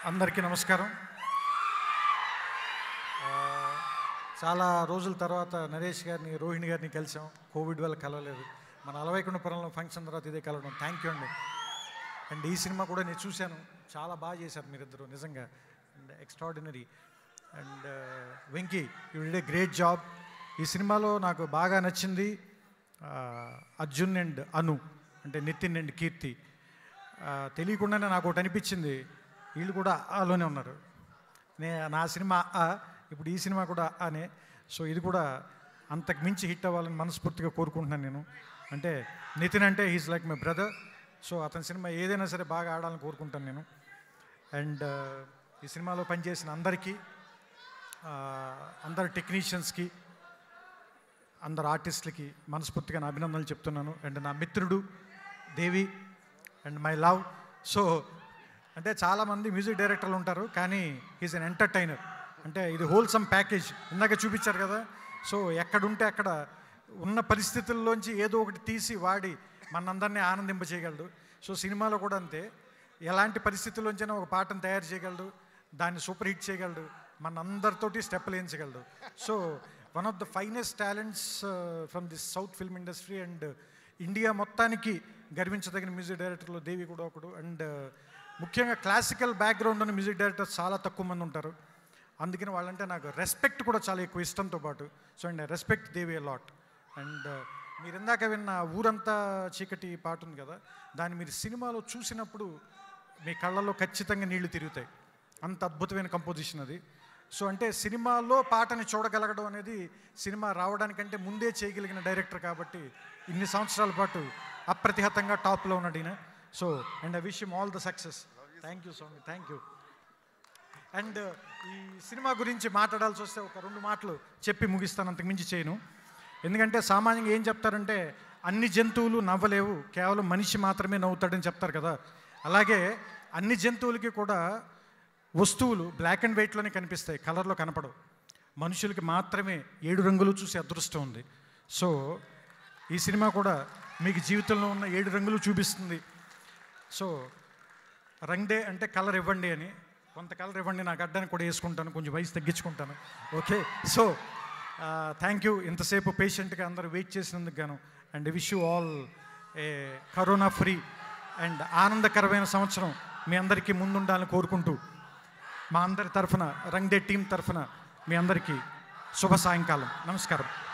అందరికీ నమస్కారం. చాలా రోజుల తర్వాత నరేష్ గారిని, రోహిణి గారిని కలిసాం. కోవిడ్ వల్ల కలవలేదు. మన అలవైకుంఠపురంలో ఫంక్షన్ తర్వాత ఇదే కలవడం. థ్యాంక్ యూ అండి. అండ్ ఈ సినిమా కూడా నేను చూశాను. చాలా బాగా చేశారు మీరిద్దరు, నిజంగా. And extraordinary. And Venky, you did a great job. ఈ సినిమాలో నాకు బాగా నచ్చింది అర్జున్ అండ్ అను, అంటే నితిన్ అండ్ కీర్తి. తెలియకుండానే నాకు ఒకటి అనిపించింది, వీళ్ళు కూడా ఆలోనే ఉన్నారు. నా సినిమా ఇప్పుడు ఈ సినిమా కూడా అనే. సో ఇది కూడా అంతకు మించి హిట్ అవ్వాలని మనస్ఫూర్తిగా కోరుకుంటున్నాను నేను. అంటే నితిన్ అంటే he's like my brother. So అతని సినిమా ఏదైనా సరే బాగా ఆడాలని కోరుకుంటాను నేను. అండ్ ఈ సినిమాలో పనిచేసిన అందరికీ, అందరు టెక్నీషియన్స్కి, అందరు ఆర్టిస్టులకి మనస్ఫూర్తిగా నా అభినందనలు చెప్తున్నాను. అండ్ నా మిత్రుడు Devi and my love. So అంటే చాలామంది మ్యూజిక్ డైరెక్టర్లు ఉంటారు, కానీ హీస్ అన్ ఎంటర్టైనర్. అంటే ఇది హోల్సమ్ ప్యాకేజ్. ఇందాక చూపించారు కదా. సో ఎక్కడుంటే అక్కడ ఉన్న పరిస్థితుల్లోంచి ఏదో ఒకటి తీసి వాడి మనందరినీ ఆనందింపజేయగలడు. సో సినిమాలో కూడా అంతే, ఎలాంటి పరిస్థితుల్లోంచైనా ఒక పాటను తయారు చేయగలడు, దాన్ని సూపర్ హిట్ చేయగలడు, మనందరితోటి స్టెప్పులు వేయించగలడు. So one of the finest talents from this south film industry. And India మొత్తానికి గర్వించదగిన మ్యూజిక్ డైరెక్టర్లో దేవి కూడా ఒకడు. అండ్ ముఖ్యంగా క్లాసికల్ బ్యాక్గ్రౌండ్ ఉన్న మ్యూజిక్ డైరెక్టర్స్ చాలా తక్కువ మంది ఉంటారు. అందుకని వాళ్ళంటే నాకు రెస్పెక్ట్ కూడా చాలా ఎక్కువ, ఇష్టంతో పాటు. So and I respect Devi a lot. And మీరు ఇందాక విన్న ఊరంతా చీకటి పాట ఉంది కదా, దాన్ని మీరు సినిమాలో చూసినప్పుడు మీ కళ్ళల్లో ఖచ్చితంగా నీళ్లు తిరుగుతాయి. అంత అద్భుతమైన కంపోజిషన్ అది. సో అంటే సినిమాలో పాటని చూడగలగడం అనేది సినిమా రావడానికంటే ముందే చేయగలిగిన డైరెక్టర్ కాబట్టి ఇన్ని సంవత్సరాల పాటు అప్రతిహతంగా టాప్లో ఉన్నాడు ఈయన. So and I wish him all the success. Thank you Swami, thank you. And ఈ సినిమా గురించి మాట్లాడాల్సి వస్తే ఒక 2 మాటలు చెప్పి ముగిస్తాను, అంతకు మించి చేయను. ఎందుకంటే సామాన్యంగా ఏం చెప్తారంటే, అన్ని జంతువులు నవ్వలేవు, కేవలం మనిషి మాత్రమే నవ్వుతాడని చెప్తారు కదా. అలాగే అన్ని జంతువులకి కూడా వస్తువులు బ్లాక్ అండ్ వైట్లోనే కనిపిస్తాయి, కలర్లో కనపడవు. మనుషులకి మాత్రమే 7 రంగులు చూసే అదృష్టం ఉంది. సో ఈ సినిమా కూడా మీకు జీవితంలో ఉన్న 7 రంగులు చూపిస్తుంది. సో రంగ్ డే అంటే కలర్ ఇవ్వండి అని, కొంత కలర్ ఇవ్వండి, నాకు అడ్డానికి కూడా వేసుకుంటాను, కొంచెం వయసు తగ్గించుకుంటాను. ఓకే. సో థ్యాంక్ యూ ఇంతసేపు పేషెంట్గా అందరూ వెయిట్ చేసినందుకు గాను. And wish you all a corona free and ఆనందకరమైన సంవత్సరం మీ అందరికీ ముందుండాలని కోరుకుంటూ, మా అందరి తరఫున, రంగ్ డే టీం తరఫున మీ అందరికీ శుభ సాయంకాలం. నమస్కారం.